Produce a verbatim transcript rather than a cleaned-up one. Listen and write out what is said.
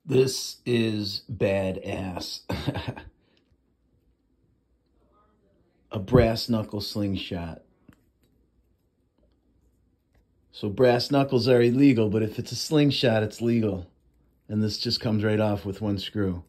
This is badass. A brass knuckle slingshot. So brass knuckles are illegal, but if it's a slingshot, it's legal. And this just comes right off with one screw.